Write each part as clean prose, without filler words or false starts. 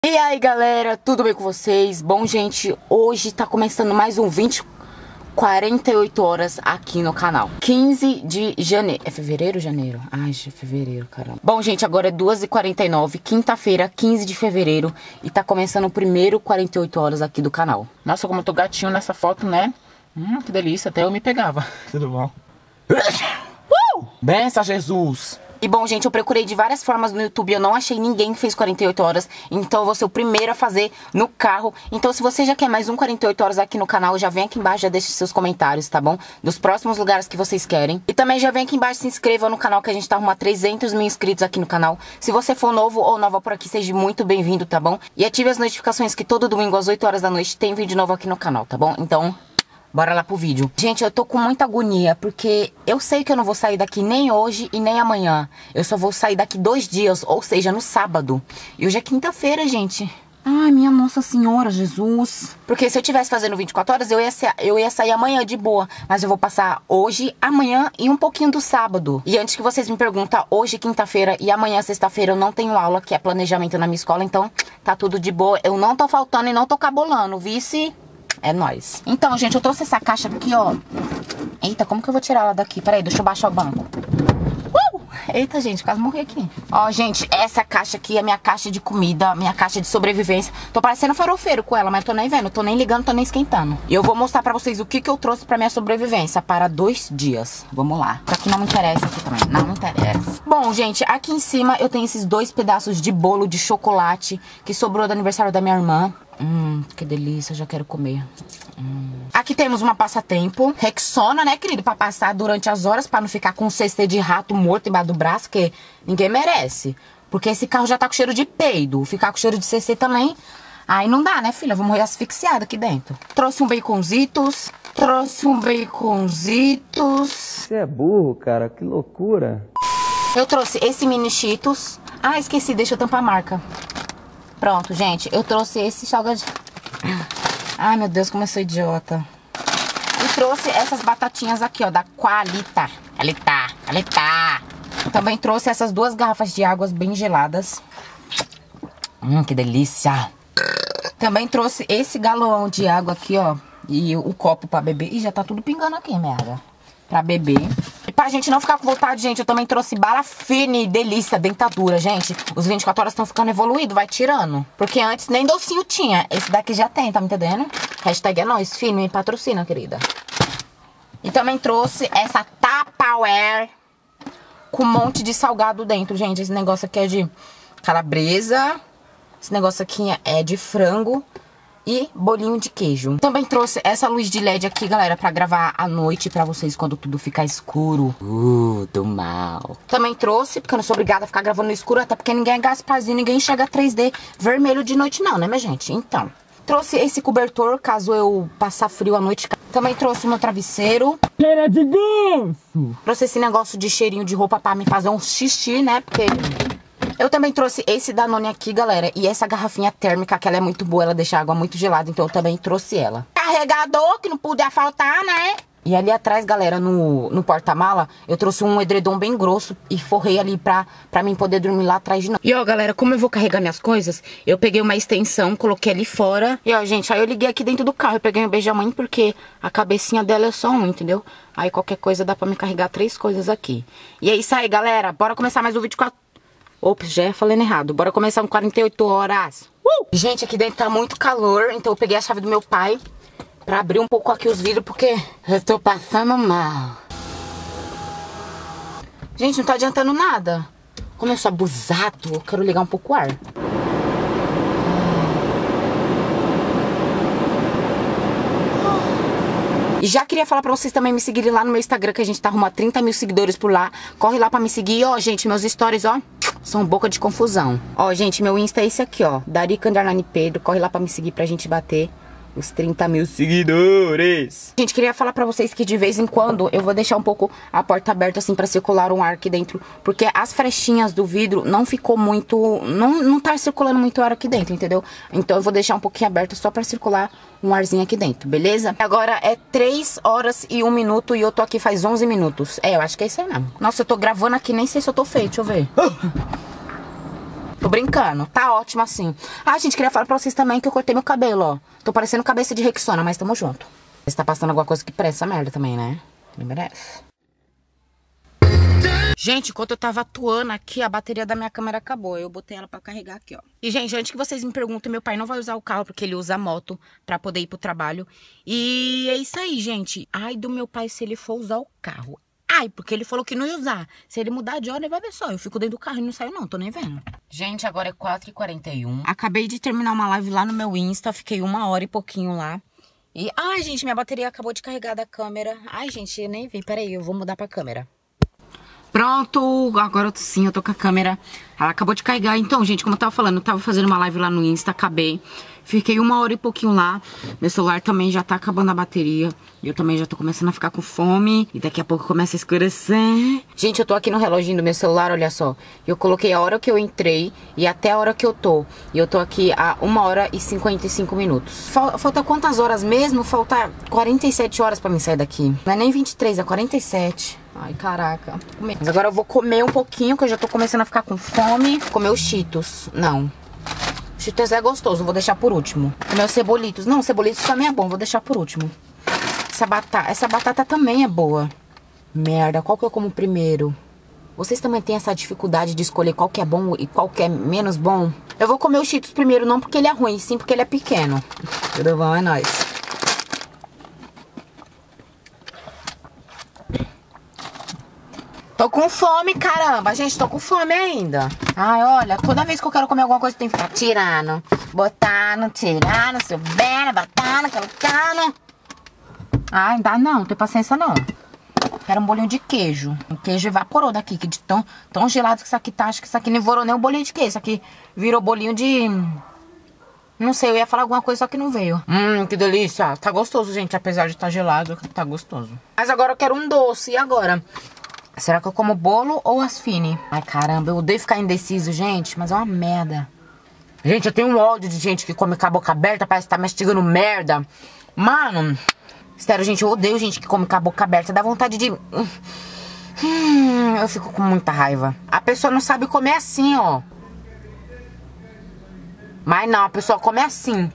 E aí galera, tudo bem com vocês? Bom gente, hoje tá começando mais um 48 horas aqui no canal. 15 de janeiro, é fevereiro ou janeiro? Ai, é fevereiro, caramba. Bom gente, agora é 2h49, quinta-feira, 15 de fevereiro. E tá começando o primeiro 48 horas aqui do canal. Nossa, como eu tô gatinho nessa foto, né? Que delícia, até eu me pegava. Tudo bom? Benção, Jesus! E bom, gente, eu procurei de várias formas no YouTube, eu não achei ninguém que fez 48 horas, então eu vou ser o primeiro a fazer no carro. Então se você já quer mais um 48 horas aqui no canal, já vem aqui embaixo, já deixa seus comentários, tá bom? Dos próximos lugares que vocês querem. E também já vem aqui embaixo, se inscreva no canal, que a gente tá arrumando 300 mil inscritos aqui no canal. Se você for novo ou nova por aqui, seja muito bem-vindo, tá bom? E ative as notificações que todo domingo às 8 horas da noite tem vídeo novo aqui no canal, tá bom? Então... bora lá pro vídeo. Gente, eu tô com muita agonia, porque eu sei que eu não vou sair daqui nem hoje e nem amanhã. Eu só vou sair daqui 2 dias, ou seja, no sábado. E hoje é quinta-feira, gente. Ai, minha Nossa Senhora, Jesus. Porque se eu tivesse fazendo 24 horas, eu ia sair amanhã de boa. Mas eu vou passar hoje, amanhã e um pouquinho do sábado. E antes que vocês me perguntem, hoje quinta-feira e amanhã sexta-feira eu não tenho aula, que é planejamento na minha escola. Então, tá tudo de boa. Eu não tô faltando e não tô cabolando, vice... é nóis. Então, gente, eu trouxe essa caixa aqui, ó. Eita, como que eu vou tirar ela daqui? Peraí, deixa eu baixar o banco. Eita, gente, quase morri aqui. Ó, gente, essa caixa aqui é minha caixa de comida, minha caixa de sobrevivência. Tô parecendo farofeiro com ela, mas tô nem vendo, tô nem ligando, tô nem esquentando. E eu vou mostrar pra vocês o que eu trouxe pra minha sobrevivência para 2 dias. Vamos lá. Isso aqui não me interessa aqui também, não me interessa. Bom, gente, aqui em cima eu tenho esses 2 pedaços de bolo de chocolate que sobrou do aniversário da minha irmã. Que delícia, já quero comer. Aqui temos uma passatempo Rexona, né, querido? Pra passar durante as horas, pra não ficar com um CC de rato morto embaixo do braço, que ninguém merece. Porque esse carro já tá com cheiro de peido. Ficar com cheiro de CC também, aí não dá, né, filha? Eu vou morrer asfixiada aqui dentro. Trouxe um baconzitos. Você é burro, cara, que loucura. Eu trouxe esse mini Cheetos. Ah, esqueci, deixa eu tampar a marca. Pronto, gente, eu trouxe esse salgadinho. Ai, meu Deus, como eu sou idiota. E trouxe essas batatinhas aqui, ó, da Qualita. Qualita. Também trouxe essas 2 garrafas de águas bem geladas. Que delícia. Também trouxe esse galão de água aqui, ó, e o copo pra beber. Ih, já tá tudo pingando aqui, merda. Pra beber. E pra gente não ficar com vontade, gente, eu também trouxe bala fine, delícia, dentadura, gente. Os 24 horas estão ficando evoluídos, vai tirando. Porque antes nem docinho tinha. Esse daqui já tem, tá me entendendo? Hashtag é nóis, fino, me patrocina, querida. E também trouxe essa Tupperware com um monte de salgado dentro, gente. Esse negócio aqui é de calabresa. Esse negócio aqui é de frango. E bolinho de queijo. Também trouxe essa luz de LED aqui, galera, pra gravar à noite pra vocês quando tudo ficar escuro. Do mal. Também trouxe, porque eu não sou obrigada a ficar gravando no escuro, até porque ninguém é Gasparzinho, ninguém enxerga 3D vermelho de noite não, né, minha gente? Então, trouxe esse cobertor, caso eu passar frio à noite. Também trouxe o meu travesseiro. Cheira de ganso. Trouxe esse negócio de cheirinho de roupa pra me fazer um xixi, né, porque... eu também trouxe esse Danone aqui, galera, e essa garrafinha térmica, que ela é muito boa, ela deixa a água muito gelada, então eu também trouxe ela. Carregador, que não podia faltar, né? E ali atrás, galera, no porta-mala, eu trouxe um edredom bem grosso e forrei ali pra mim poder dormir lá atrás de novo. E ó, galera, como eu vou carregar minhas coisas, eu peguei uma extensão, coloquei ali fora. E ó, gente, aí eu liguei aqui dentro do carro, eu peguei um beijamãe porque a cabecinha dela é só um, entendeu? Aí qualquer coisa dá pra me carregar 3 coisas aqui. E é isso aí, galera, bora começar mais um vídeo com a... Ops, já falando errado. Bora começar com 48 horas. Gente, aqui dentro tá muito calor, então eu peguei a chave do meu pai pra abrir um pouco aqui os vidros, porque eu tô passando mal. Gente, não tá adiantando nada. Como eu sou abusado, eu quero ligar um pouco o ar. E já queria falar pra vocês também me seguirem lá no meu Instagram, que a gente tá arrumando 30 mil seguidores por lá. Corre lá pra me seguir. E ó, gente, meus stories, ó, são boca de confusão. Ó, gente, meu Insta é esse aqui, ó, Darica_Pedro. Corre lá pra me seguir pra gente bater os 30 mil seguidores. Gente, queria falar pra vocês que de vez em quando eu vou deixar um pouco a porta aberta assim pra circular um ar aqui dentro, porque as frechinhas do vidro não ficou muito, não tá circulando muito ar aqui dentro, entendeu? Então eu vou deixar um pouquinho aberto só pra circular um arzinho aqui dentro, beleza? Agora é 3 horas e 1 minuto e eu tô aqui faz 11 minutos. É, eu acho que é isso aí mesmo. Nossa, eu tô gravando aqui, nem sei se eu tô feio, deixa eu ver. Tô brincando, tá ótimo assim. Ah, gente, queria falar pra vocês também que eu cortei meu cabelo, ó. Tô parecendo cabeça de Rexona, mas tamo junto. Você tá passando alguma coisa que presta essa merda também, né? Me merece. Gente, enquanto eu tava atuando aqui, a bateria da minha câmera acabou. Eu botei ela pra carregar aqui, ó. E, gente, antes que vocês me perguntem, meu pai não vai usar o carro porque ele usa a moto pra poder ir pro trabalho. E é isso aí, gente. Ai do meu pai se ele for usar o carro. Ai, porque ele falou que não ia usar. Se ele mudar de hora, ele vai ver só. Eu fico dentro do carro e não saio não, tô nem vendo. Gente, agora é 4h41. Acabei de terminar uma live lá no meu Insta. Fiquei 1 hora e pouquinho lá. E, ai, gente, minha bateria acabou de carregar da câmera. Ai, gente, eu nem vi. Peraí, eu vou mudar pra câmera. Pronto, agora sim, eu tô com a câmera. Ela acabou de carregar. Então, gente, como eu tava falando, eu tava fazendo uma live lá no Insta, acabei. Fiquei 1 hora e pouquinho lá. Meu celular também já tá acabando a bateria. Eu também já tô começando a ficar com fome. E daqui a pouco começa a escurecer. Gente, eu tô aqui no reloginho do meu celular, olha só. Eu coloquei a hora que eu entrei e até a hora que eu tô. E eu tô aqui há 1 hora e 55 minutos. Falta quantas horas mesmo? Falta 47 horas pra mim sair daqui. Não é nem 23, é 47. Ai, caraca. Mas agora eu vou comer um pouquinho, que eu já tô começando a ficar com fome. Comer os Cheetos. Não. Cheetos é gostoso, vou deixar por último. Comer os cebolitos. Não, cebolitos também é bom, vou deixar por último. Essa batata também é boa. Merda, qual que eu como primeiro? Vocês também têm essa dificuldade de escolher qual que é bom e qual que é menos bom? Eu vou comer os Cheetos primeiro, não porque ele é ruim, sim porque ele é pequeno. Tudo bom, é nóis. Tô com fome, caramba. Gente, tô com fome ainda. Ai, olha, toda vez que eu quero comer alguma coisa, tem que ficar tirando, botando, tirando, subindo, botando, colocando. Ai, dá não tem paciência não. Quero um bolinho de queijo. O queijo evaporou daqui, que de tão gelado que isso aqui tá. Acho que isso aqui não evaporou nem o bolinho de queijo. Isso aqui virou bolinho de... Não sei, eu ia falar alguma coisa, só que não veio. Que delícia. Tá gostoso, gente, apesar de estar gelado, tá gostoso. Mas agora eu quero um doce, e agora? Será que eu como bolo ou as fine? Ai, caramba, eu odeio ficar indeciso, gente, mas é uma merda. Gente, eu tenho um ódio de gente que come com a boca aberta, parece que tá mastigando merda. Mano, sério, gente, eu odeio gente que come com a boca aberta, dá vontade de... eu fico com muita raiva. A pessoa não sabe comer assim, ó. Mas não, a pessoa come assim.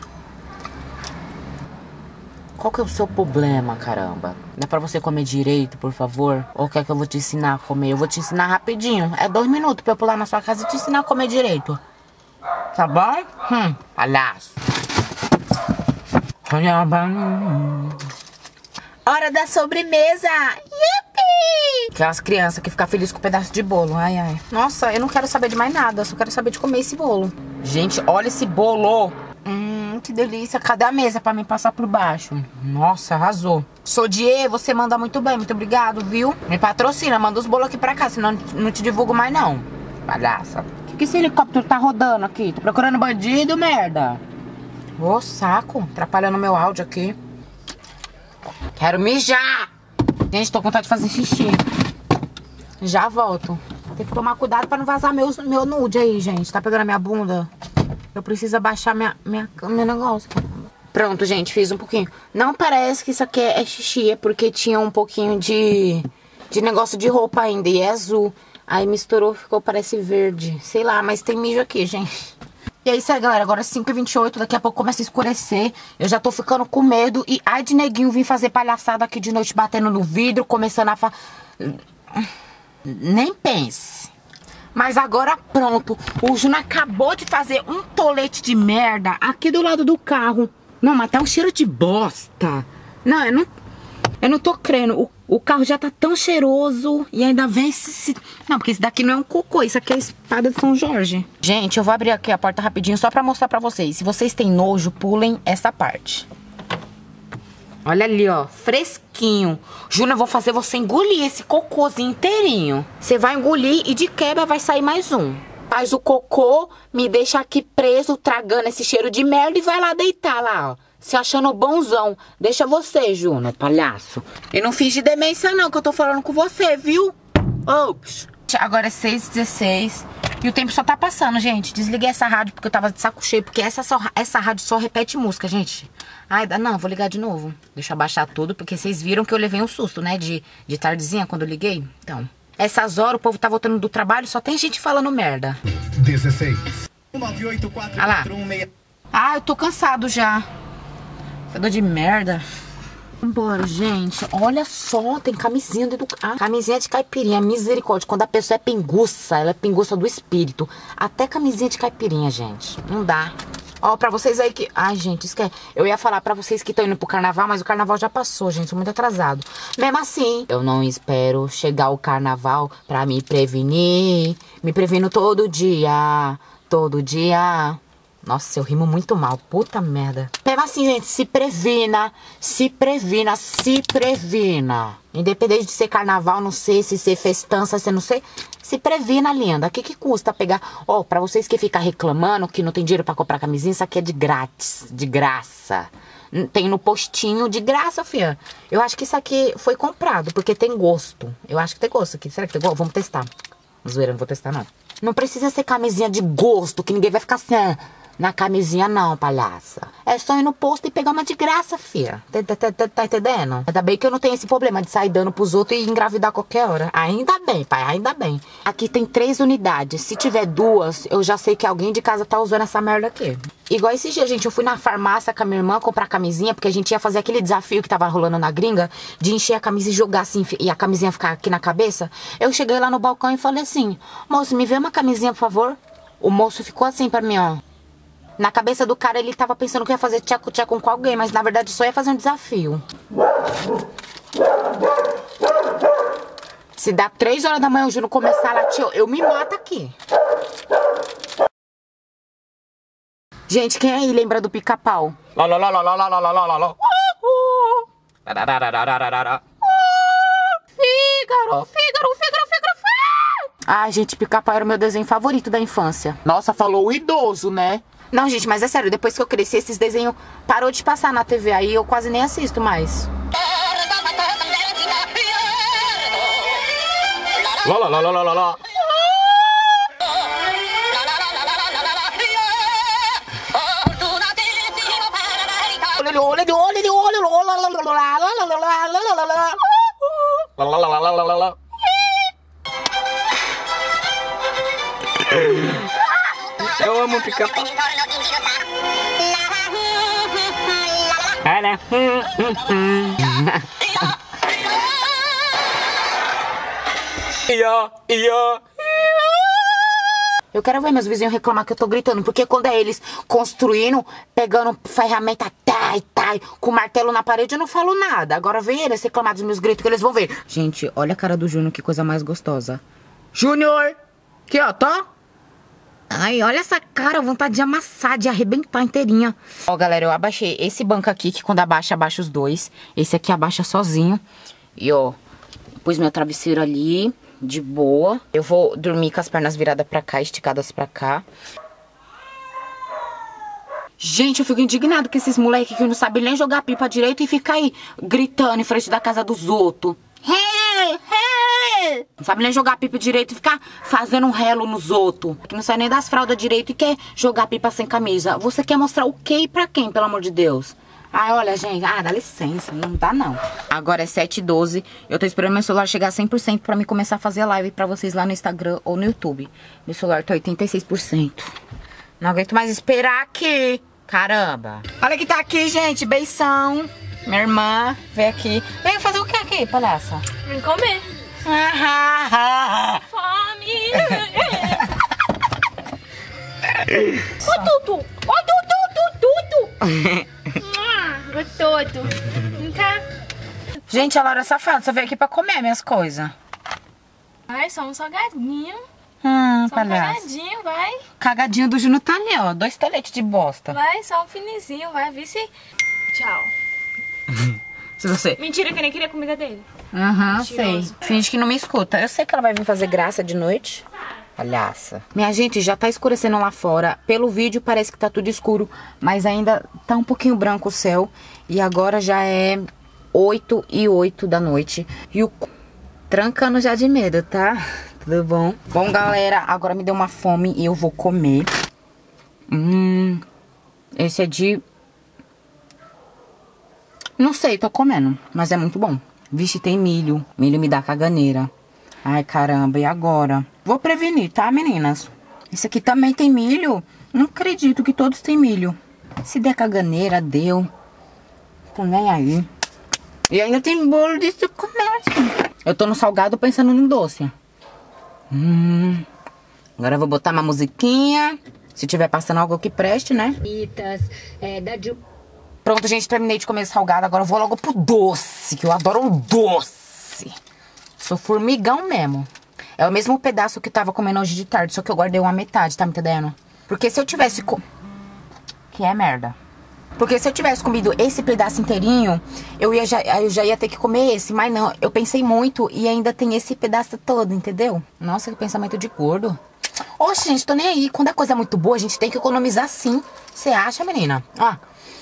Qual que é o seu problema, caramba? Não é pra você comer direito, por favor? Ou quer que eu vou te ensinar a comer? Eu vou te ensinar rapidinho. É 2 minutos pra eu pular na sua casa e te ensinar a comer direito. Tá bom? Palhaço. Hora da sobremesa. Yupi! Aquelas crianças que ficam felizes com um pedaço de bolo. Ai, ai. Nossa, eu não quero saber de mais nada. Eu só quero saber de comer esse bolo. Gente, olha esse bolo. Que delícia. Cadê a mesa pra mim passar por baixo? Nossa, arrasou. Sodier, você manda muito bem. Muito obrigado, viu? Me patrocina. Manda os bolos aqui pra cá, senão não te divulgo mais, não. Palhaça. Que esse helicóptero tá rodando aqui? Tô procurando bandido, merda. Ô, saco. Atrapalhando meu áudio aqui. Quero mijar. Gente, tô com vontade de fazer xixi. Já volto. Tem que tomar cuidado pra não vazar meu nude aí, gente. Tá pegando a minha bunda? Eu preciso abaixar meu negócio. Pronto, gente, fiz um pouquinho. Não parece que isso aqui é xixi, é porque tinha um pouquinho de negócio de roupa ainda. E é azul. Aí misturou, ficou, parece verde. Sei lá, mas tem mijo aqui, gente. E é isso aí, galera. Agora é 5h28, daqui a pouco começa a escurecer. Eu já tô ficando com medo. E ai de neguinho vir fazer palhaçada aqui de noite, batendo no vidro, começando a... Nem pense. Mas agora pronto, o Júnior acabou de fazer um tolete de merda aqui do lado do carro. Não, mas tá um cheiro de bosta. Não, eu não tô crendo. O carro já tá tão cheiroso e ainda vem esse... Não, porque esse daqui não é um cocô, isso aqui é a espada de São Jorge. Gente, eu vou abrir aqui a porta rapidinho só pra mostrar pra vocês. Se vocês têm nojo, pulem essa parte. Olha ali, ó, fresquinho. Júnior, eu vou fazer você engolir esse cocôzinho inteirinho. Você vai engolir e de quebra vai sair mais um. Faz o cocô, me deixa aqui preso, tragando esse cheiro de merda e vai lá deitar lá, ó. Se achando bonzão. Deixa você, Júnior, palhaço. E não finge demência não, que eu tô falando com você, viu? Ops. Agora é 6h16 e o tempo só tá passando, gente. Desliguei essa rádio porque eu tava de saco cheio, porque essa rádio só repete música, gente. Ai, não, vou ligar de novo. Deixa eu abaixar tudo, porque vocês viram que eu levei um susto, né? De tardezinha, quando eu liguei. Então, Essas horas o povo tá voltando do trabalho, só tem gente falando merda. 16. Olha lá. Ah, eu tô cansado já. Fedor de merda. Vambora, gente. Olha só, tem camisinha dentro do... Ah, camisinha de caipirinha, misericórdia. Quando a pessoa é pinguça, ela é pinguça do espírito. Até camisinha de caipirinha, gente. Não dá. Ó, pra vocês aí que... Ai, gente, esquece. Eu ia falar pra vocês que estão indo pro carnaval, mas o carnaval já passou, gente. Sou muito atrasado. Mesmo assim, eu não espero chegar o carnaval pra me prevenir. Me previno todo dia. Todo dia. Nossa, eu rimo muito mal. Puta merda. Mesmo assim, gente, se previna. Se previna, se previna. Independente de ser carnaval, não sei, se ser festança, se não sei. Se previna, linda. O que custa pegar? Ó, pra vocês que ficam reclamando que não tem dinheiro pra comprar camisinha, isso aqui é de grátis. De graça. Tem no postinho de graça, filha. Eu acho que isso aqui foi comprado, porque tem gosto. Eu acho que tem gosto aqui. Será que tem gosto? Vamos testar. Zoeira, não vou testar, não. Não precisa ser camisinha de gosto, que ninguém vai ficar assim... Na camisinha não, palhaça. É só ir no posto e pegar uma de graça, filha. Tá entendendo? Ainda bem que eu não tenho esse problema de sair dando pros outros e engravidar a qualquer hora. Ainda bem, pai, ainda bem. Aqui tem 3 unidades. Se tiver 2, eu já sei que alguém de casa tá usando essa merda aqui. Igual esse dia, gente, eu fui na farmácia com a minha irmã comprar camisinha, porque a gente ia fazer aquele desafio que tava rolando na gringa, de encher a camisa e jogar assim, e a camisinha ficar aqui na cabeça. Eu cheguei lá no balcão e falei assim, moço, me vê uma camisinha, por favor? O moço ficou assim pra mim, ó. Na cabeça do cara, ele tava pensando que ia fazer tchaco-tchaco com alguém, mas na verdade só ia fazer um desafio. Se dá 3 horas da manhã o Juno começar a latir, eu me mato aqui. Gente, quem aí lembra do Pica-Pau? Fígaro. Ai, gente, Pica-Pau era o meu desenho favorito da infância. Nossa, falou o idoso, né? Não, gente, mas é sério, depois que eu cresci, esses desenhos parou de passar na TV, aí eu quase nem assisto mais. Eu amo Pica-Pau. Eu quero ver meus vizinhos reclamar que eu tô gritando, porque quando é eles construindo, pegando ferramenta, com martelo na parede, eu não falo nada. Agora vem eles reclamar dos meus gritos que eles vão ver. Gente, olha a cara do Júnior, que coisa mais gostosa. Júnior! Aqui, ó, tá? Ai, olha essa cara, vontade de amassar, de arrebentar inteirinha. Ó, galera, eu abaixei esse banco aqui, que quando abaixa os 2. Esse aqui abaixa sozinho. E, ó, pus meu travesseiro ali, de boa. Eu vou dormir com as pernas viradas pra cá, esticadas pra cá. Gente, eu fico indignado com esses moleques que não sabem nem jogar pipa direito e ficar aí gritando em frente da casa dos outros. Não sabe nem jogar pipa direito e ficar fazendo um relo nos outros. Que não sai nem das fraldas direito e quer jogar pipa sem camisa. Você quer mostrar o quê e pra quem, pelo amor de Deus? Ai, olha, gente. Ah, dá licença. Não dá, não. Agora é 7h12. Eu tô esperando meu celular chegar a 100% pra mim começar a fazer live pra vocês lá no Instagram ou no YouTube. Meu celular tá 86%. Não aguento mais esperar aqui. Caramba. Olha que tá aqui, gente. Beição. Minha irmã veio aqui. Veio fazer o que aqui, palhaça? Vem comer. Fome. Ô, Tutu. Gostoso. Vem cá. Gente, a Laura é safada. Você veio aqui pra comer minhas coisas. Vai, só um salgadinho. Só um palhaça. cagadinho, vai. Cagadinho do Juno tá ali, ó. 2 toletes de bosta. Vai, só um finezinho, vai. Vê se... Tchau. Se você... Mentira, que nem queria a comida dele. Sei. Finge que não me escuta. Eu sei que ela vai vir fazer graça de noite. Palhaça. Minha gente, já tá escurecendo lá fora. Pelo vídeo parece que tá tudo escuro, mas ainda tá um pouquinho branco o céu. E agora já é 8h08 da noite. E o trancando já de medo, tá? Tudo bom? Bom, galera, agora me deu uma fome e eu vou comer. Esse é de... Não sei, tô comendo, mas é muito bom. Vixe, tem milho. Milho me dá caganeira. Ai, caramba, e agora? Vou prevenir, tá, meninas? Esse aqui também tem milho. Não acredito que todos têm milho. Se der caganeira, deu. Tô nem aí. E ainda tem bolo de chocolate. Eu tô no salgado pensando no doce. Agora eu vou botar uma musiquinha. Se tiver passando algo que preste, né? Pronto, gente, terminei de comer salgado. Agora eu vou logo pro doce, que eu adoro um doce. Sou formigão mesmo. É o mesmo pedaço que tava comendo hoje de tarde, só que eu guardei uma metade, tá me entendendo? Porque se eu tivesse... Que é merda. Porque se eu tivesse comido esse pedaço inteirinho, eu já ia ter que comer esse. Mas não, eu pensei muito e ainda tem esse pedaço todo, entendeu? Nossa, que pensamento de gordo. Oxe, gente, tô nem aí. Quando a coisa é muito boa, a gente tem que economizar sim. Você acha, menina? Ó.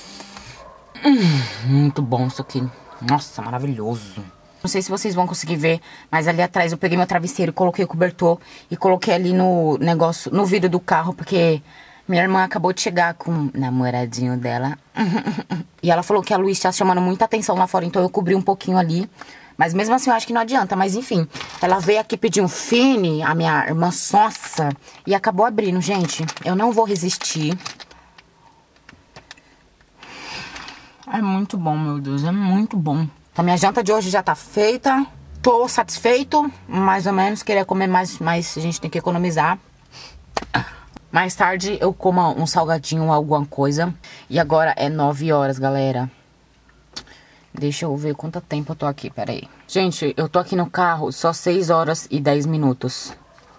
Muito bom isso aqui. Nossa, maravilhoso. Não sei se vocês vão conseguir ver, mas ali atrás eu peguei meu travesseiro, coloquei o cobertor e coloquei ali no negócio, no vidro do carro, porque minha irmã acabou de chegar com o namoradinho dela. E ela falou que a luz tá chamando muita atenção lá fora, então eu cobri um pouquinho ali. Mas mesmo assim eu acho que não adianta, mas enfim. Ela veio aqui pedir um fine, a minha irmã sonsa, e acabou abrindo, gente. Eu não vou resistir. É muito bom, meu Deus, é muito bom. A minha janta de hoje já tá feita. Tô satisfeito, mais ou menos. Queria comer mais, mas a gente tem que economizar. Mais tarde eu como um salgadinho ou alguma coisa. E agora é 9 horas, galera. Deixa eu ver quanto tempo eu tô aqui, peraí. Gente, eu tô aqui no carro só 6 horas e 10 minutos.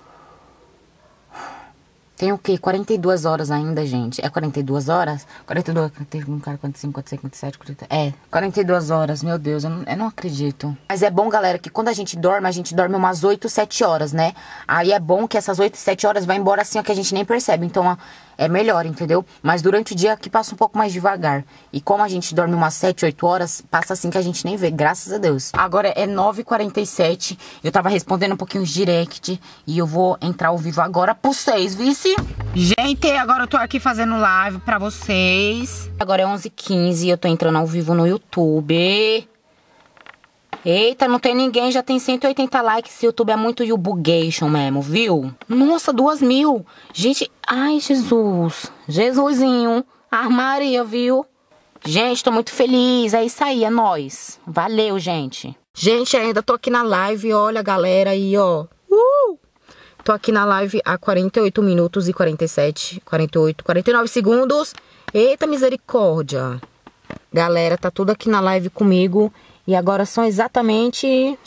Tem o quê? 42 horas ainda, gente. É 42 horas? 42, 41, 45, 46, 47, 40... É, 42 horas, meu Deus, eu não acredito. Mas é bom, galera, que quando a gente dorme umas 8, 7 horas, né? Aí é bom que essas 8, 7 horas vai embora assim, ó, que a gente nem percebe. Então, é melhor, entendeu? Mas durante o dia aqui passa um pouco mais devagar. E como a gente dorme umas 7, 8 horas, passa assim que a gente nem vê, graças a Deus. Agora é 9h47, eu tava respondendo um pouquinho os direct e eu vou entrar ao vivo agora por vocês, vice? Gente, agora eu tô aqui fazendo live pra vocês. Agora é 11h15 e eu tô entrando ao vivo no YouTube. Eita, não tem ninguém, já tem 180 likes. Esse YouTube é muito YouBugation mesmo, viu? Nossa, 2.000. Gente, ai, Jesus. Jesusinho. A Maria, viu? Gente, tô muito feliz. É isso aí, é nóis. Valeu, gente. Gente, ainda tô aqui na live, olha, galera, aí, ó. Tô aqui na live há 48 minutos e 47, 48, 49 segundos. Eita, misericórdia. Galera, tá tudo aqui na live comigo. E agora são exatamente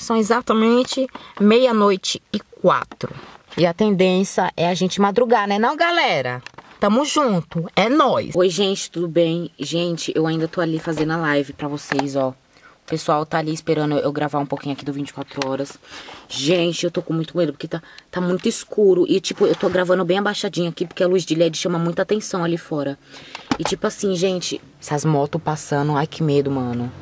00:04. E a tendência é a gente madrugar, né não, galera? Tamo junto, é nóis. Oi, gente, tudo bem? Gente, eu ainda tô ali fazendo a live pra vocês, ó. O pessoal tá ali esperando eu gravar um pouquinho aqui do 24 horas. Gente, eu tô com muito medo porque tá muito escuro. E, tipo, eu tô gravando bem abaixadinho aqui porque a luz de LED chama muita atenção ali fora. E, tipo assim, gente, essas motos passando, ai que medo, mano.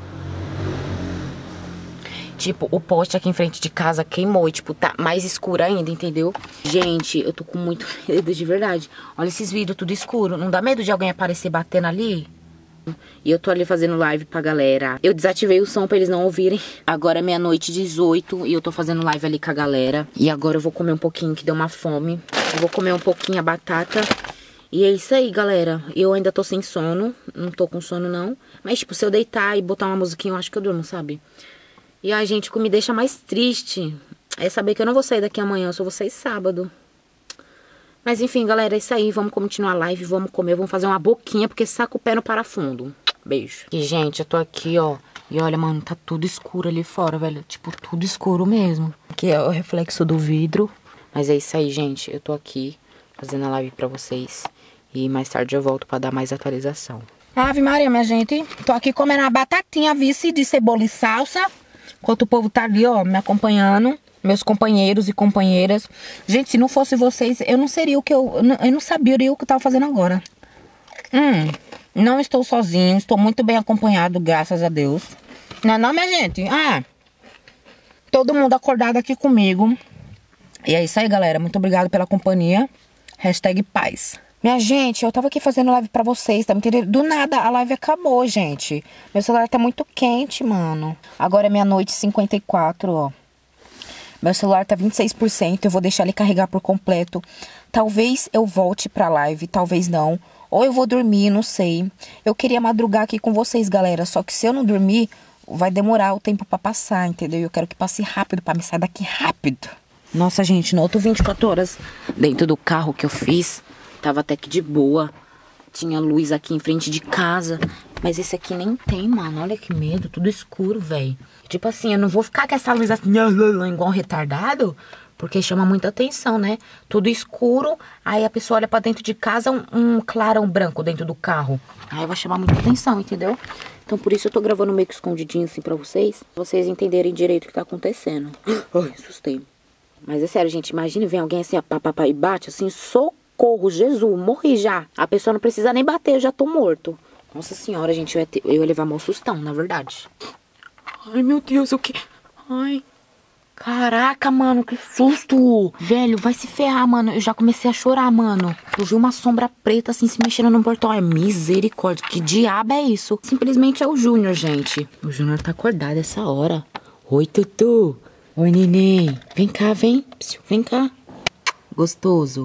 Tipo, o poste aqui em frente de casa queimou e, tipo, tá mais escuro ainda, entendeu? Gente, eu tô com muito medo de verdade. Olha esses vidros tudo escuro. Não dá medo de alguém aparecer batendo ali? E eu tô ali fazendo live pra galera. Eu desativei o som pra eles não ouvirem. Agora é 00:18 e eu tô fazendo live ali com a galera. E agora eu vou comer um pouquinho, que deu uma fome. Eu vou comer um pouquinho a batata. E é isso aí, galera. Eu ainda tô sem sono. Não tô com sono, não. Mas, tipo, se eu deitar e botar uma musiquinha, eu acho que eu durmo, sabe? E, ai, gente, o que me deixa mais triste é saber que eu não vou sair daqui amanhã. Eu só vou sair sábado. Mas enfim, galera, é isso aí. Vamos continuar a live, vamos comer, vamos fazer uma boquinha, porque saca o pé no parafundo. Beijo. E, gente, eu tô aqui, ó. E olha, mano, tá tudo escuro ali fora, velho. Tipo, tudo escuro mesmo. Aqui é o reflexo do vidro. Mas é isso aí, gente. Eu tô aqui fazendo a live pra vocês. E mais tarde eu volto pra dar mais atualização. Ave Maria, minha gente. Tô aqui comendo uma batatinha, vice, de cebola e salsa. Enquanto o povo tá ali, ó, me acompanhando. Meus companheiros e companheiras. Gente, se não fosse vocês, eu não seria o que eu não saberia o que eu tava fazendo agora. Não estou sozinho, estou muito bem acompanhado, graças a Deus. Não é não, minha gente? Todo mundo acordado aqui comigo. E é isso aí, galera. Muito obrigado pela companhia. #paz. Minha gente, eu tava aqui fazendo live pra vocês, tá me entendendo? Do nada, a live acabou, gente. Meu celular tá muito quente, mano. Agora é 00:54, ó. Meu celular tá 26%, eu vou deixar ele carregar por completo. Talvez eu volte pra live, talvez não. Ou eu vou dormir, não sei. Eu queria madrugar aqui com vocês, galera. Só que se eu não dormir, vai demorar o tempo pra passar, entendeu? Eu quero que passe rápido pra me sair daqui rápido. Nossa, gente, no outro 24 horas dentro do carro que eu fiz, tava até que de boa. Tinha luz aqui em frente de casa. Mas esse aqui nem tem, mano. Olha que medo, tudo escuro, velho. Tipo assim, eu não vou ficar com essa luz assim, igual um retardado, porque chama muita atenção, né? Tudo escuro, aí a pessoa olha pra dentro de casa, um clarão branco dentro do carro. Aí vai chamar muita atenção, entendeu? Então por isso eu tô gravando meio que escondidinho assim pra vocês entenderem direito o que tá acontecendo. Ai, assustei. Mas é sério, gente, imagine vem alguém assim, pá, e bate assim, socorro, Jesus, morri já. A pessoa não precisa nem bater, eu já tô morto. Nossa senhora, gente, eu ia levar mal sustão, na verdade. Ai, meu Deus, o que... Ai... Caraca, mano, que susto. Velho, vai se ferrar, mano. Eu já comecei a chorar, mano. Eu vi uma sombra preta, assim, se mexendo no portão. Ai, misericórdia. Que diabo é isso? Simplesmente é o Júnior, gente. O Júnior tá acordado essa hora. Oi, Tutu. Oi, neném. Vem cá, vem. Vem cá. Gostoso.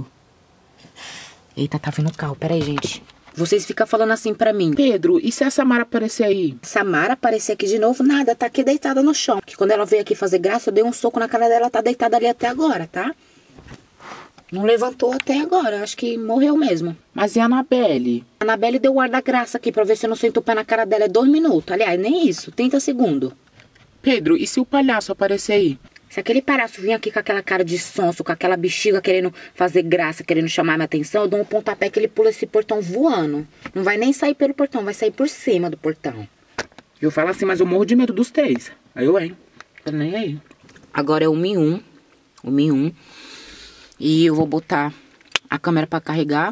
Eita, tá vindo o carro. Pera aí, gente. Vocês ficam falando assim pra mim. Pedro, e se a Samara aparecer aí? Samara aparecer aqui de novo? Nada, tá aqui deitada no chão. Que quando ela veio aqui fazer graça, eu dei um soco na cara dela, tá deitada ali até agora, tá? Não levantou até agora, acho que morreu mesmo. Mas e a Anabelle? A Anabelle deu o ar da graça aqui pra ver se eu não sento o pé na cara dela. É 2 minutos. Aliás, nem isso, 30 segundos. Pedro, e se o palhaço aparecer aí? Se aquele palhaço vir aqui com aquela cara de sonso, com aquela bexiga querendo fazer graça, querendo chamar minha atenção, eu dou um pontapé que ele pula esse portão voando. Não vai nem sair pelo portão, vai sair por cima do portão. Eu falo assim, mas eu morro de medo dos 3. Aí eu, hein? Tô nem aí. Agora é 1 em 1. E eu vou botar a câmera pra carregar.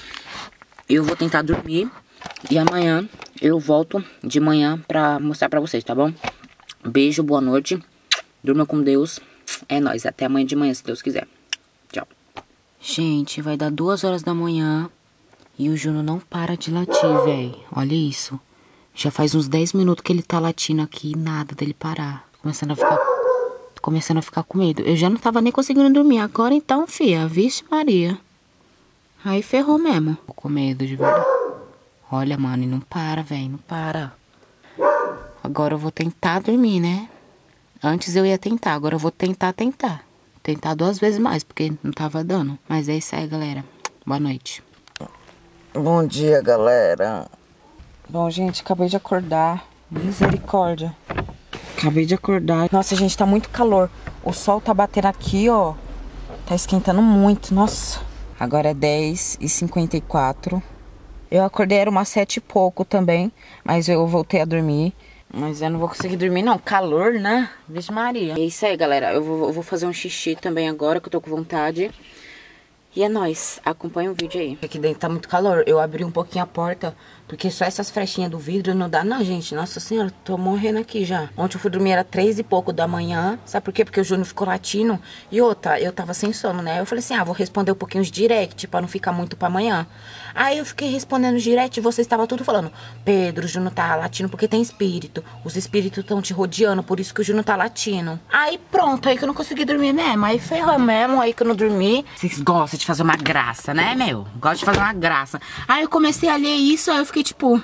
Eu vou tentar dormir. E amanhã eu volto de manhã pra mostrar pra vocês, tá bom? Beijo, boa noite. Durma com Deus. É nóis. Até amanhã de manhã, se Deus quiser. Tchau. Gente, vai dar 2 horas da manhã. E o Juno não para de latir, velho. Olha isso. Já faz uns 10 minutos que ele tá latindo aqui e nada dele parar. Começando a ficar com medo. Eu já não tava nem conseguindo dormir. Agora então, fia. Vixe Maria. Aí ferrou mesmo. Tô com medo de verdade. Olha, mano, e não para, velho. Não para. Agora eu vou tentar dormir, né? Antes eu ia tentar, agora eu vou tentar. Tentar 2 vezes mais, porque não tava dando. Mas é isso aí, galera. Boa noite. Bom dia, galera. Bom, gente, acabei de acordar. Misericórdia. Acabei de acordar. Nossa, gente, tá muito calor. O sol tá batendo aqui, ó. Tá esquentando muito, nossa. Agora é 10h54. Eu acordei, era umas 7 e pouco também. Mas eu voltei a dormir. Mas eu não vou conseguir dormir, não. Calor, né? Vixe Maria. É isso aí, galera. Eu vou fazer um xixi também agora, que eu tô com vontade. E é nóis. Acompanha o vídeo aí. Aqui dentro tá muito calor. Eu abri um pouquinho a porta, porque só essas frechinhas do vidro não dá, não, gente. Nossa senhora, tô morrendo aqui já. Ontem eu fui dormir, era 3 e pouco da manhã. Sabe por quê? Porque o Júnior ficou latindo. E outra, eu tava sem sono, né? Eu falei assim, vou responder um pouquinho os direct, pra não ficar muito pra amanhã. Aí eu fiquei respondendo os direct e vocês estavam tudo falando: Pedro, o Júnior tá latindo porque tem espírito. Os espíritos estão te rodeando, por isso que o Júnior tá latindo. Aí pronto, aí que eu não consegui dormir mesmo. Aí ferrou mesmo, aí que eu não dormi. Vocês gostam de fazer uma graça, né, meu? Gostam de fazer uma graça. Aí eu comecei a ler isso, aí eu fiquei tipo...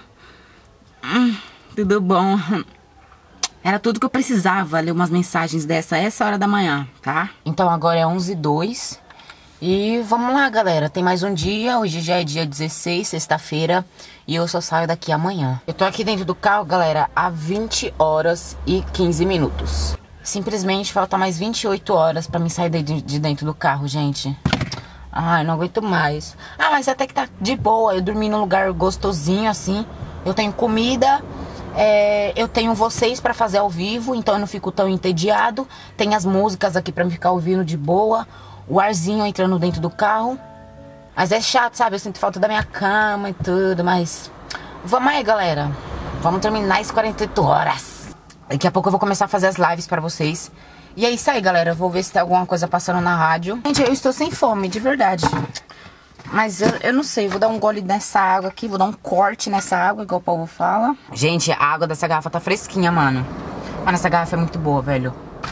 tudo bom. Era tudo que eu precisava, ler umas mensagens essa hora da manhã, tá? Então agora é 11h02. E vamos lá, galera. Tem mais um dia. Hoje já é dia 16, sexta-feira. E eu só saio daqui amanhã. Eu tô aqui dentro do carro, galera, há 20 horas e 15 minutos. Simplesmente falta mais 28 horas pra mim sair de dentro do carro, gente. Ai, não aguento mais. Mas até que tá de boa. Eu dormi num lugar gostosinho, assim. Eu tenho comida. Eu tenho vocês pra fazer ao vivo. Então eu não fico tão entediado. Tem as músicas aqui pra me ficar ouvindo de boa. O arzinho entrando dentro do carro. Mas é chato, sabe? Eu sinto falta da minha cama e tudo, mas... Vamos aí, galera. Vamos terminar as 48 horas. Daqui a pouco eu vou começar a fazer as lives pra vocês. E é isso aí, galera. Eu vou ver se tem alguma coisa passando na rádio. Gente, eu estou sem fome, de verdade. Mas eu não sei, vou dar um gole nessa água aqui. Vou dar um corte nessa água, igual o povo fala. Gente, a água dessa garrafa tá fresquinha, mano. Mano, essa garrafa é muito boa, velho.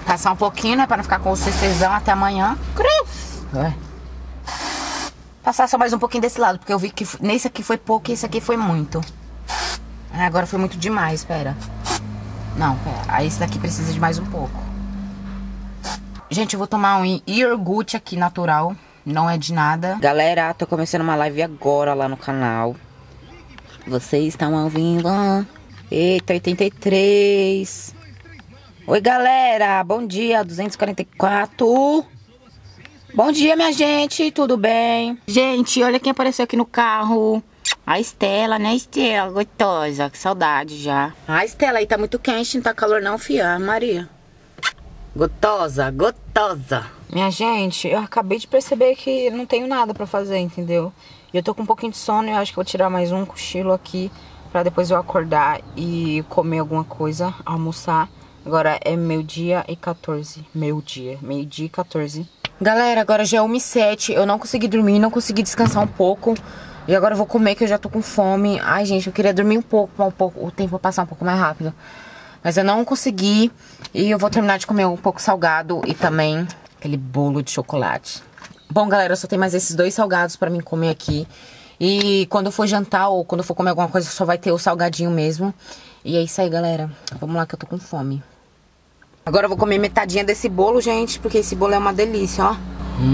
Passar um pouquinho, né? Pra não ficar com o CCzão até amanhã. Vai. Passar só mais um pouquinho desse lado, porque eu vi que nesse aqui foi pouco e esse aqui foi muito. Agora foi muito demais, pera. Não, pera. Aí esse daqui precisa de mais um pouco. Gente, eu vou tomar um iogurte aqui natural. Não é de nada. Galera, tô começando uma live agora lá no canal. Vocês estão ouvindo? Eita, 83. Oi, galera. Bom dia, 244. Bom dia, minha gente. Tudo bem? Gente, olha quem apareceu aqui no carro. A Estela, né, Estela? Gostosa. Que saudade já. Ah, Estela, aí tá muito quente. Não tá calor não, fia. Maria. Gostosa, gostosa. Minha gente, eu acabei de perceber que não tenho nada pra fazer, entendeu? E eu tô com um pouquinho de sono e eu acho que vou tirar mais um cochilo aqui pra depois eu acordar e comer alguma coisa, almoçar. Agora é meio-dia e 14. Meio-dia e 14. Galera, agora já é 1h07. Eu não consegui dormir, não consegui descansar um pouco. E agora eu vou comer, que eu já tô com fome. Ai, gente, eu queria dormir um pouco, pra o tempo passar um pouco mais rápido. Mas eu não consegui. E eu vou terminar de comer um pouco salgado e também aquele bolo de chocolate. Bom, galera, eu só tenho mais esses 2 salgados pra mim comer aqui. E quando eu for jantar ou quando eu for comer alguma coisa, só vai ter o salgadinho mesmo. E é isso aí, galera. Vamos lá que eu tô com fome. Agora eu vou comer metadinha desse bolo, gente, porque esse bolo é uma delícia, ó.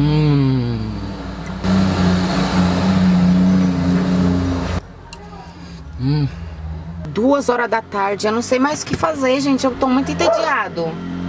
2 horas da tarde, eu não sei mais o que fazer, gente. Eu tô muito entediado.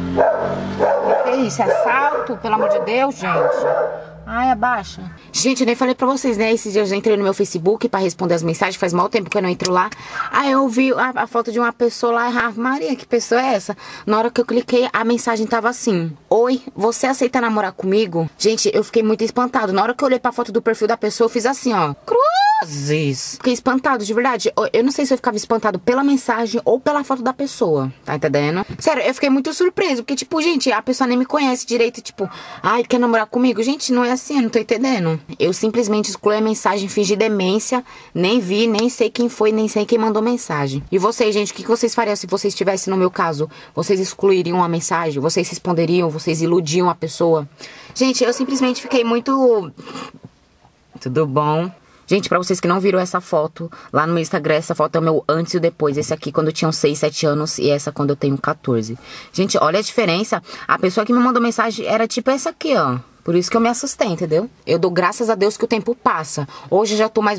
O que é isso? É assalto? Pelo amor de Deus, gente. Ai, abaixa. Gente, eu nem falei pra vocês, né? Esses dias eu entrei no meu Facebook pra responder as mensagens. Faz mal tempo que eu não entro lá. Aí eu vi a foto de uma pessoa lá. Ah, Maria, que pessoa é essa? Na hora que eu cliquei, a mensagem tava assim: oi, você aceita namorar comigo? Gente, eu fiquei muito espantado. Na hora que eu olhei pra foto do perfil da pessoa, eu fiz assim, ó. Cruzes. Fiquei espantado, de verdade. Eu não sei se eu ficava espantado pela mensagem ou pela foto da pessoa. Tá entendendo? Sério, eu fiquei muito surpreso. Porque, tipo, gente, a pessoa nem me conhece direito. Tipo, ai, quer namorar comigo? Gente, não é assim, eu não tô entendendo. Eu simplesmente excluí a mensagem, fingi demência. Nem vi, nem sei quem foi, nem sei quem mandou mensagem. E vocês, gente, o que vocês fariam se vocês estivessem no meu caso? Vocês excluiriam a mensagem? Vocês responderiam? Vocês iludiam a pessoa? Gente, eu simplesmente fiquei muito... Tudo bom? Gente, pra vocês que não viram essa foto, lá no meu Instagram, essa foto é o meu antes e o depois. Esse aqui quando eu tinha 6, 7 anos e essa quando eu tenho 14. Gente, olha a diferença. A pessoa que me mandou mensagem era tipo essa aqui, ó. Por isso que eu me assustei, entendeu? Eu dou graças a Deus que o tempo passa. Hoje eu já tô mais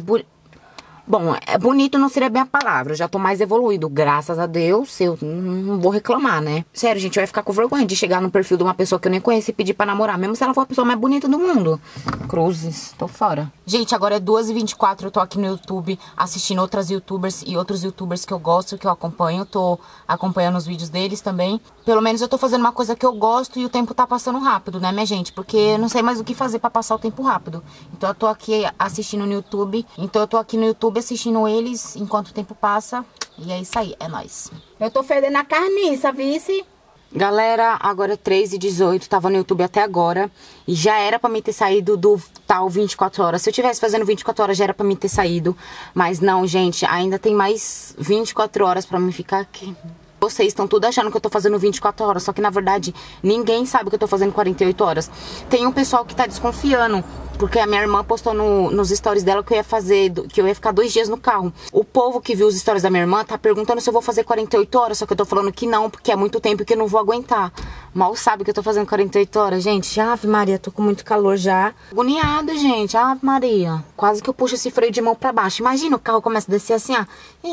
Bom, bonito não seria bem a palavra. Eu já tô mais evoluído, graças a Deus. Eu não vou reclamar, né? Sério, gente, eu ia ficar com vergonha de chegar no perfil de uma pessoa que eu nem conheço e pedir pra namorar. Mesmo se ela for a pessoa mais bonita do mundo. Cruzes, tô fora. Gente, agora é 2h24, eu tô aqui no YouTube assistindo outras youtubers e outros youtubers que eu gosto, que eu acompanho. Tô acompanhando os vídeos deles também. Pelo menos eu tô fazendo uma coisa que eu gosto e o tempo tá passando rápido, né, minha gente? Porque eu não sei mais o que fazer pra passar o tempo rápido. Então eu tô aqui assistindo no YouTube. Então eu tô aqui no YouTube assistindo eles enquanto o tempo passa. E é isso aí, é nóis. Eu tô fedendo a carniça, vice? Galera, agora é 3h18, tava no YouTube até agora. E já era pra mim ter saído do tal 24 horas. Se eu tivesse fazendo 24 horas, já era pra mim ter saído. Mas não, gente, ainda tem mais 24 horas pra mim ficar aqui. Vocês estão tudo achando que eu tô fazendo 24 horas, só que na verdade ninguém sabe que eu tô fazendo 48 horas. Tem um pessoal que tá desconfiando, porque a minha irmã postou nos stories dela que eu ia ficar 2 dias no carro. O povo que viu os stories da minha irmã tá perguntando se eu vou fazer 48 horas, só que eu tô falando que não, porque é muito tempo que eu não vou aguentar. Mal sabe que eu tô fazendo 48 horas, gente. Ave Maria, tô com muito calor já. Agoniada, gente, Ave Maria. Quase que eu puxo esse freio de mão pra baixo. Imagina, o carro começa a descer assim, ó.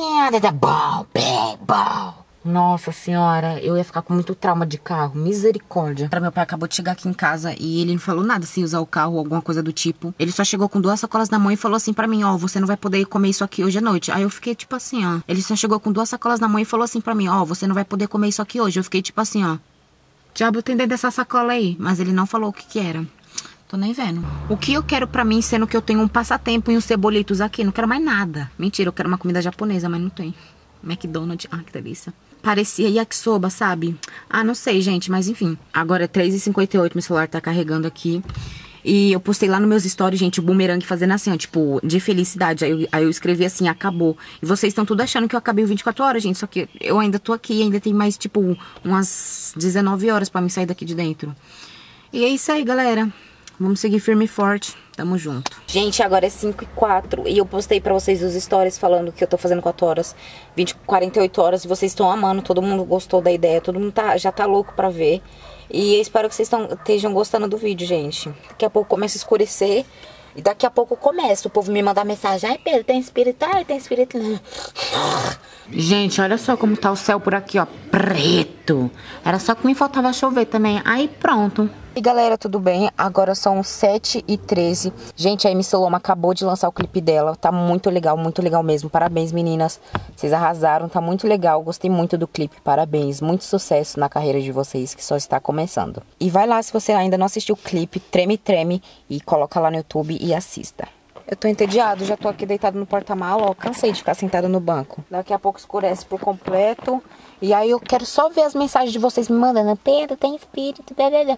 Nossa senhora, eu ia ficar com muito trauma de carro, misericórdia. Meu pai acabou de chegar aqui em casa e ele não falou nada sem usar o carro ou alguma coisa do tipo. Ele só chegou com 2 sacolas na mão e falou assim pra mim, ó, você não vai poder comer isso aqui hoje à noite. Aí eu fiquei tipo assim, ó. Ele só chegou com 2 sacolas na mão e falou assim pra mim, ó, você não vai poder comer isso aqui hoje. Eu fiquei tipo assim, ó. Diabo tem dentro dessa sacola aí, mas ele não falou o que era. Tô nem vendo. O que eu quero pra mim, sendo que eu tenho um passatempo e uns cebolitos aqui, não quero mais nada. Mentira, eu quero uma comida japonesa, mas não tem. McDonald's, ah, que delícia. Parecia yakisoba, sabe? Ah, não sei, gente, mas enfim. Agora é 3h58, meu celular tá carregando aqui. E eu postei lá nos meus stories, gente, o bumerangue fazendo assim, ó, tipo, de felicidade. Aí eu escrevi assim, acabou. E vocês estão tudo achando que eu acabei em 24 horas, gente. Só que eu ainda tô aqui, ainda tem mais, tipo, umas 19 horas pra me sair daqui de dentro. E é isso aí, galera. Vamos seguir firme e forte. Tamo junto. Gente, agora é 5h04 e eu postei pra vocês os stories falando que eu tô fazendo 4 horas, 48 horas. E vocês estão amando, todo mundo gostou da ideia, todo mundo já tá louco pra ver. E eu espero que vocês estejam gostando do vídeo, gente. Daqui a pouco começa a escurecer e daqui a pouco começa o povo me mandar mensagem. Ai, Pedro, tem espírito? Ai, tem espírito. Gente, olha só como tá o céu por aqui, ó, preto. Era só que me faltava chover também. Aí pronto. E galera, tudo bem? Agora são 7h13. Gente, a MC Loma acabou de lançar o clipe dela. Tá muito legal mesmo. Parabéns, meninas. Vocês arrasaram, tá muito legal. Gostei muito do clipe, parabéns. Muito sucesso na carreira de vocês, que só está começando. E vai lá, se você ainda não assistiu o clipe, Treme Treme, e coloca lá no YouTube e assista. Eu tô entediado, já tô aqui deitado no porta-mala, ó. Cansei de ficar sentada no banco. Daqui a pouco escurece por completo. E aí eu quero só ver as mensagens de vocês me mandando. Pedro, tem espírito, blá, blá, blá.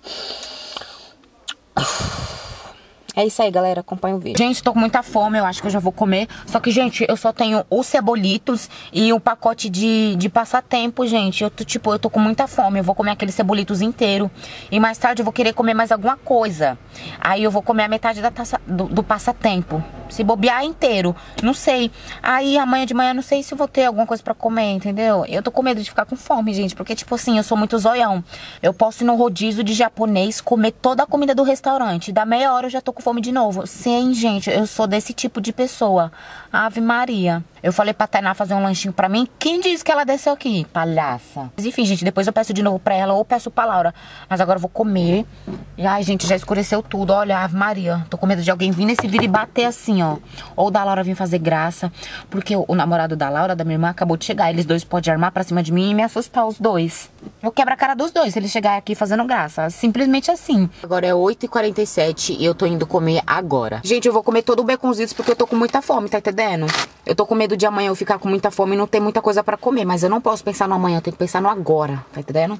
É isso aí, galera, acompanha o vídeo. Gente, tô com muita fome, eu acho que eu já vou comer. Só que, gente, eu só tenho os cebolitos e o pacote de passatempo, gente. Eu tô com muita fome, eu vou comer aqueles cebolitos inteiro. E mais tarde eu vou querer comer mais alguma coisa. Aí eu vou comer a metade do passatempo. Se bobear inteiro, não sei. Aí amanhã de manhã não sei se eu vou ter alguma coisa pra comer, entendeu? Eu tô com medo de ficar com fome, gente. Porque, tipo assim, eu sou muito zoião. Eu posso ir no rodízio de japonês, comer toda a comida do restaurante. Da meia hora eu já tô com fome de novo. Sim, gente, eu sou desse tipo de pessoa. Ave Maria. Eu falei pra Tainá fazer um lanchinho pra mim. Quem disse que ela desceu aqui? Palhaça. Mas enfim, gente, depois eu peço de novo pra ela ou peço pra Laura. Mas agora eu vou comer. E ai, gente, já escureceu tudo. Olha, Ave Maria. Tô com medo de alguém vir nesse vídeo e bater assim, ó. Ou da Laura vir fazer graça. Porque o namorado da Laura, da minha irmã, acabou de chegar. Eles dois podem armar pra cima de mim e me assustar os dois. Eu quebro a cara dos dois se eles chegarem aqui fazendo graça. Simplesmente assim. Agora é 8h47 e eu tô indo comer agora. Gente, eu vou comer todo o baconzitos porque eu tô com muita fome, tá entendendo? Eu tô com medo de amanhã eu ficar com muita fome e não ter muita coisa pra comer. Mas eu não posso pensar no amanhã, eu tenho que pensar no agora, tá entendendo?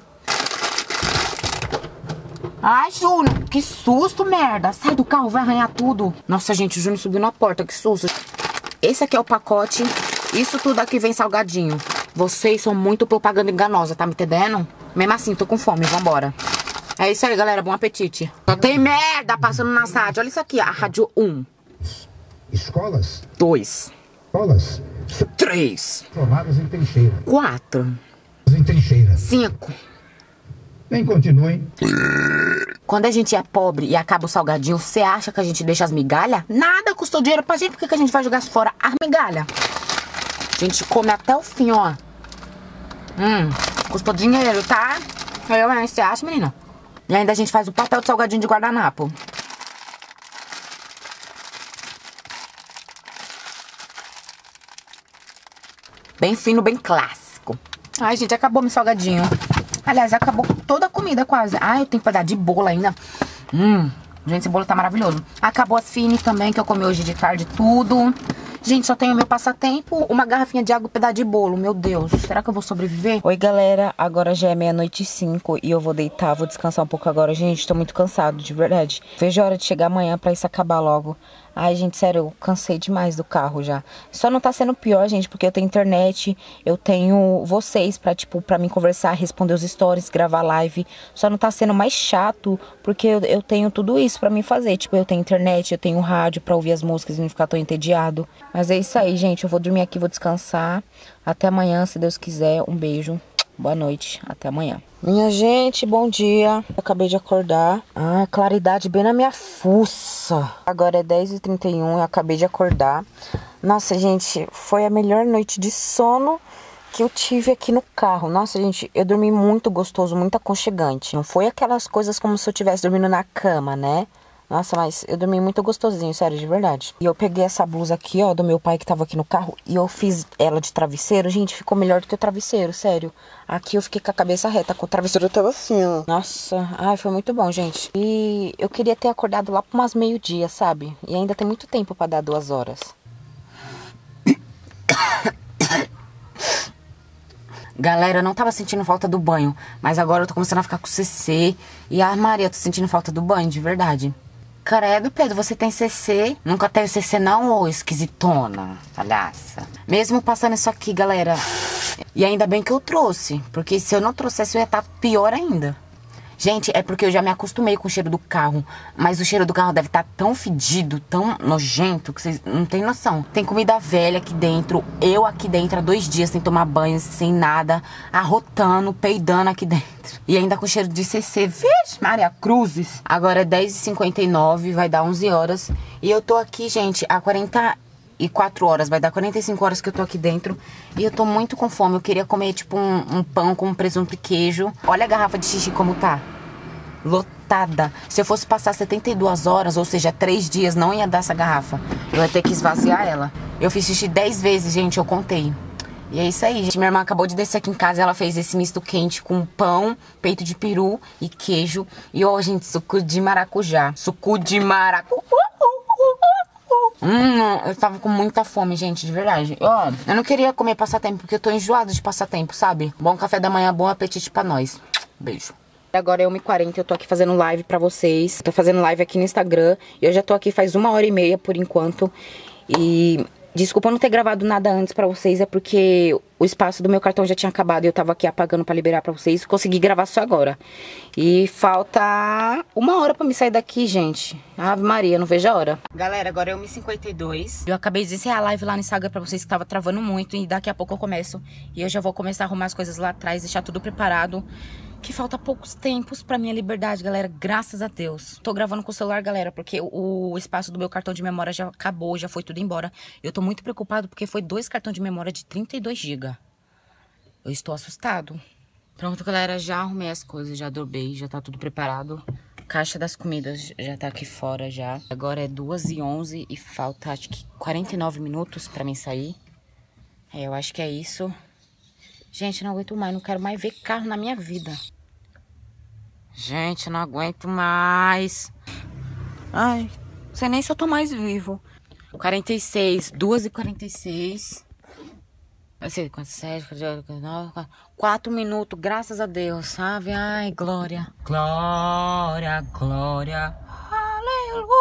Ai, Júnior, que susto, merda. Sai do carro, vai arranhar tudo. Nossa, gente, o Júnior subiu na porta, que susto. Esse aqui é o pacote. Isso tudo aqui vem salgadinho. Vocês são muito propaganda enganosa, tá me entendendo? Mesmo assim, tô com fome, vambora. É isso aí, galera, bom apetite. Só tem merda passando na rádio. Olha isso aqui, a rádio 1. Escolas. 2. Escolas. 3. Formadas em trincheira. 4. Em trincheira. 5. Bem, continuem. Quando a gente é pobre e acaba o salgadinho, você acha que a gente deixa as migalhas? Nada custou dinheiro pra gente, por que a gente vai jogar fora as migalhas? A gente come até o fim, ó. Custou dinheiro, tá? Você acha, menina? E ainda a gente faz o papel de salgadinho de guardanapo. Bem fino, bem clássico. Ai, gente, acabou meu salgadinho. Aliás, acabou toda a comida quase. Ai, eu tenho pedaço de bolo ainda. Gente, esse bolo tá maravilhoso. Acabou as fine também, que eu comi hoje de tarde, tudo. Gente, só tenho meu passatempo, uma garrafinha de água e um pedaço de bolo. Meu Deus, será que eu vou sobreviver? Oi, galera, agora já é 00:05 e eu vou deitar, vou descansar um pouco agora. Gente, tô muito cansado, de verdade. Vejo a hora de chegar amanhã pra isso acabar logo. Ai, gente, sério, eu cansei demais do carro já. Só não tá sendo pior, gente, porque eu tenho internet, eu tenho vocês pra, tipo, pra mim conversar, responder os stories, gravar live. Só não tá sendo mais chato, porque eu tenho tudo isso pra mim fazer. Tipo, eu tenho internet, eu tenho rádio pra ouvir as músicas e não ficar tão entediado. Mas é isso aí, gente, eu vou dormir aqui, vou descansar. Até amanhã, se Deus quiser. Um beijo. Boa noite, até amanhã. Minha gente, bom dia. Eu acabei de acordar. Ah, claridade bem na minha fuça. Agora é 10h31, eu acabei de acordar. Nossa, gente, foi a melhor noite de sono que eu tive aqui no carro. Nossa, gente, eu dormi muito gostoso, muito aconchegante. Não foi aquelas coisas como se eu estivesse dormindo na cama, né? Nossa, mas eu dormi muito gostosinho, sério, de verdade. E eu peguei essa blusa aqui, ó, do meu pai que tava aqui no carro. E eu fiz ela de travesseiro. Gente, ficou melhor do que o travesseiro, sério. Aqui eu fiquei com a cabeça reta, com o travesseiro eu tava assim, ó. Nossa, ai, foi muito bom, gente. E eu queria ter acordado lá por umas meio-dia, sabe? E ainda tem muito tempo pra dar 2 horas. Galera, eu não tava sentindo falta do banho. Mas agora eu tô começando a ficar com CC. E a Maria, eu tô sentindo falta do banho, de verdade. Credo, Pedro, você tem CC? Nunca teve CC não, ô esquisitona, palhaça. Mesmo passando isso aqui, galera. E ainda bem que eu trouxe, porque se eu não trouxesse eu ia estar pior ainda. Gente, é porque eu já me acostumei com o cheiro do carro. Mas o cheiro do carro deve estar tão fedido, tão nojento, que vocês não tem noção. Tem comida velha aqui dentro. Eu aqui dentro há 2 dias sem tomar banho, sem nada. Arrotando, peidando aqui dentro. E ainda com cheiro de CC. Vixe, Maria Cruzes. Agora é 10h59, vai dar 11 horas. E eu tô aqui, gente, há 44 horas, vai dar 45 horas que eu tô aqui dentro. E eu tô muito com fome. Eu queria comer, tipo, um pão com presunto e queijo. Olha a garrafa de xixi como tá. Lotada. Se eu fosse passar 72 horas, ou seja, 3 dias, não ia dar essa garrafa. Eu ia ter que esvaziar ela. Eu fiz xixi 10 vezes, gente, eu contei. E é isso aí, gente. Minha irmã acabou de descer aqui em casa. Ela fez esse misto quente com pão, peito de peru e queijo. E, ó, gente, suco de maracujá. Suco de maracujá. Eu tava com muita fome, gente, de verdade. Ó, eu não queria comer passatempo, porque eu tô enjoada de passatempo, sabe? Bom café da manhã, bom apetite pra nós. Beijo. Agora é 1h40, eu tô aqui fazendo live pra vocês. Tô fazendo live aqui no Instagram. E eu já tô aqui faz 1h30 por enquanto. E desculpa não ter gravado nada antes pra vocês, é porque o espaço do meu cartão já tinha acabado e eu tava aqui apagando pra liberar pra vocês. Consegui gravar só agora. E falta 1 hora pra me sair daqui, gente. Ave Maria, não vejo a hora. Galera, agora é 1h52. Eu acabei de encerrar a live lá no Instagram pra vocês que tava travando muito. E daqui a pouco eu começo. E eu já vou começar a arrumar as coisas lá atrás, deixar tudo preparado. Que falta poucos tempos pra minha liberdade, galera. Graças a Deus. Tô gravando com o celular, galera, porque o espaço do meu cartão de memória já acabou, já foi tudo embora. Eu tô muito preocupado porque foi 2 cartões de memória de 32 GB. Eu estou assustado. Pronto, galera, já arrumei as coisas, já dobrei, já tá tudo preparado. Caixa das comidas já tá aqui fora já. Agora é 2h11 e falta, acho que 49 minutos pra mim sair. É, eu acho que é isso. Gente, não aguento mais, não quero mais ver carro na minha vida. Gente, não aguento mais. Ai, não sei nem se eu tô mais vivo. 46, 2h46. Vai ser 47, 4 minutos, graças a Deus, sabe? Ai, glória. Glória, glória. Aleluia.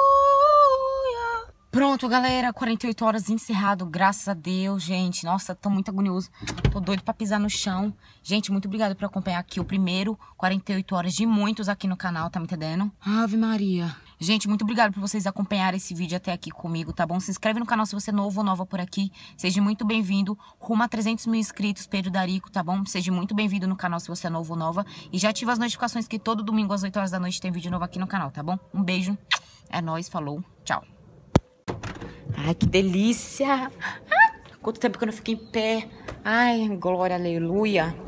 Pronto, galera, 48 horas encerrado, graças a Deus, gente. Nossa, tô muito agonioso. Tô doido pra pisar no chão. Gente, muito obrigada por acompanhar aqui o primeiro 48 horas de muitos aqui no canal, tá me entendendo? Ave Maria. Gente, muito obrigada por vocês acompanharem esse vídeo até aqui comigo, tá bom? Se inscreve no canal se você é novo ou nova por aqui. Seja muito bem-vindo. Rumo a 300 mil inscritos, Pedro Darico, tá bom? Seja muito bem-vindo no canal se você é novo ou nova. E já ativa as notificações que todo domingo às 8 horas da noite tem vídeo novo aqui no canal, tá bom? Um beijo. É nóis, falou, tchau. Ai, que delícia! Quanto tempo que eu não fico em pé. Ai, glória, aleluia.